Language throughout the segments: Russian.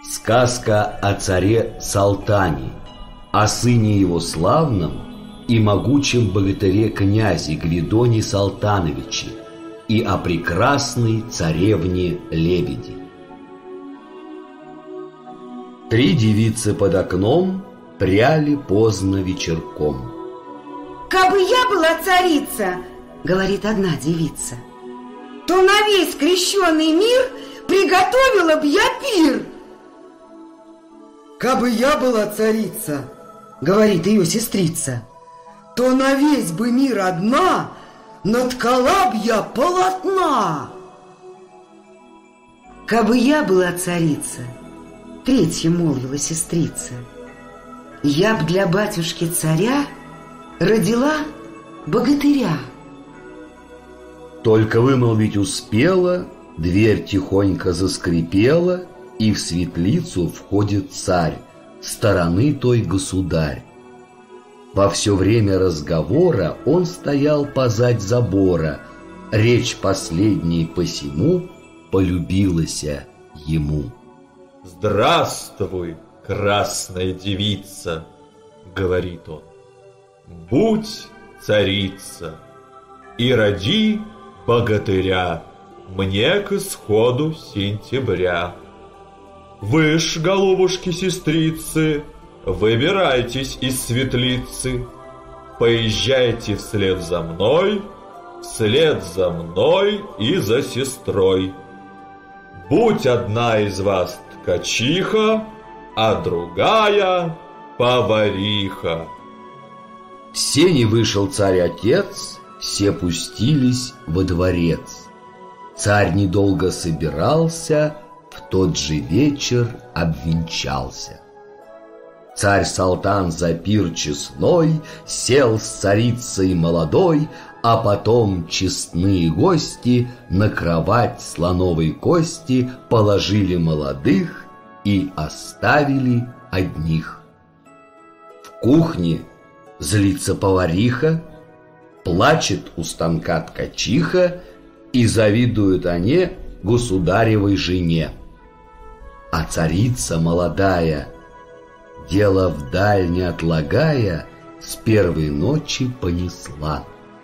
Сказка о царе Салтане, о сыне его славном и могучем богатыре-князе Гвидоне Салтановиче и о прекрасной царевне Лебеди. 3 девицы под окном пряли поздно вечерком. «Кабы я была царица, — говорит одна девица, — то на весь крещеный мир приготовила б я пир». «Кабы я была царица, — говорит ее сестрица, — то на весь бы мир одна наткала б я полотна». «Кабы я была царица, — третья молвила сестрица, — я б для батюшки царя родила богатыря». Только вымолвить успела, дверь тихонько заскрипела, и в светлицу входит царь, стороны той государь. Во все время разговора он стоял позадь забора, речь последней посему полюбилася ему. «Здравствуй, красная девица, — говорит он, — будь царица и роди богатыря мне к исходу сентября. Вы ж, голубушки-сестрицы, выбирайтесь из светлицы, поезжайте вслед за мной и за сестрой. Будь одна из вас ткачиха, а другая повариха». В сени вышел царь-отец, все пустились во дворец. Царь недолго собирался, в тот же вечер обвенчался. Царь Салтан за пир честной сел с царицей молодой, а потом честные гости на кровать слоновой кости положили молодых и оставили одних. В кухне злится повариха, плачет у станка ткачиха, и завидуют они государевой жене. А царица молодая, дело вдаль не отлагая, с первой ночи понесла.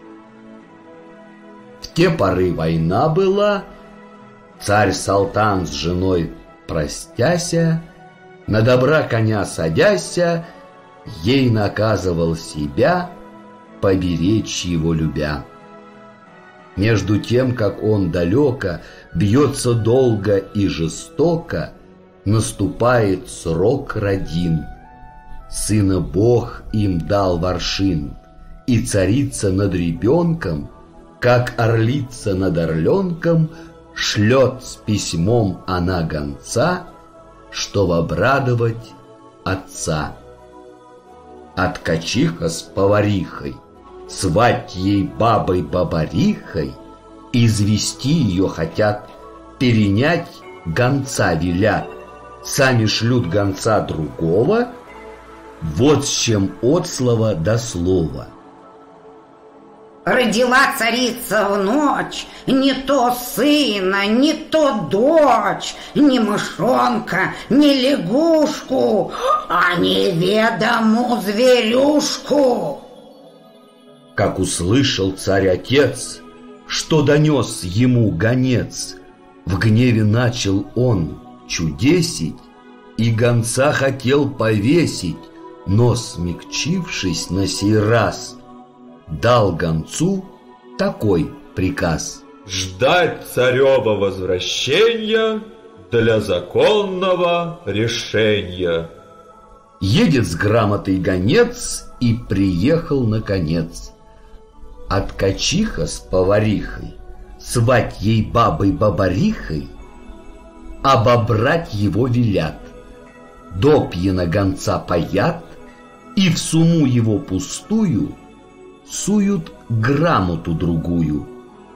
В те поры война была, царь Салтан с женой простяся, на добра коня садяся, ей наказывал себя, поберечь его любя. Между тем, как он далеко бьется долго и жестоко, наступает срок родин. Сына Бог им дал в аршин, и царица над ребенком, как орлица над орленком, шлет с письмом она гонца, чтоб обрадовать отца. А ткачиха с поварихой, свать ей бабой-бабарихой, извести ее хотят, перенять гонца велят, сами шлют гонца другого, вот с чем от слова до слова. Родила царица в ночь не то сына, не то дочь, ни мышонка, ни лягушку, а неведому зверюшку. Как услышал царь-отец, что донес ему гонец, в гневе начал он чудесить и гонца хотел повесить, но, смягчившись на сей раз, дал гонцу такой приказ: ждать царева возвращения для законного решения. Едет с грамотой гонец и приехал наконец. А ткачиха с поварихой, свать ей бабой-бабарихой, обобрать его велят. Допьяно гонца паят, и в сумму его пустую суют грамоту другую.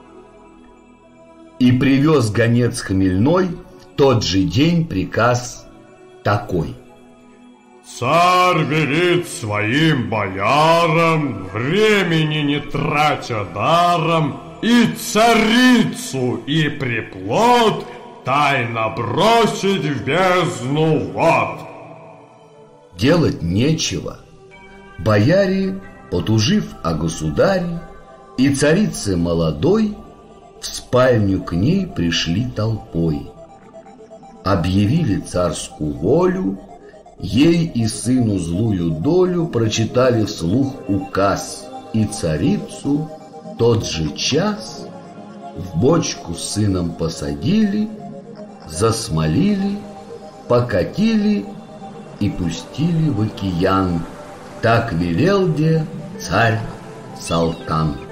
И привез гонец хмельной в тот же день приказ такой: царь велит своим боярам, времени не тратя даром, и царицу, и приплод тайно бросить в бездну вод. Делать нечего. Бояре, потужив о государе, и царице молодой в спальню к ней пришли толпой. Объявили царскую волю, ей и сыну злую долю прочитали вслух указ, и царицу тот же час в бочку с сыном посадили, засмолили, покатили и пустили в океан. Так велел де царь Салтан.